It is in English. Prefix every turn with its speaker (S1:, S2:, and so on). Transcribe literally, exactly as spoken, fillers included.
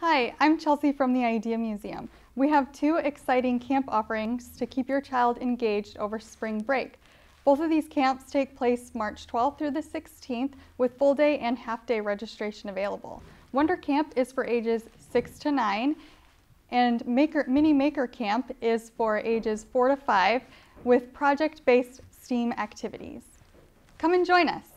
S1: Hi, I'm Chelsea from the Idea Museum. We have two exciting camp offerings to keep your child engaged over spring break. Both of these camps take place March twelfth through the sixteenth with full day and half day registration available. Wonder Camp is for ages six to nine and Maker, Mini Maker Camp is for ages four to five with project-based STEAM activities. Come and join us.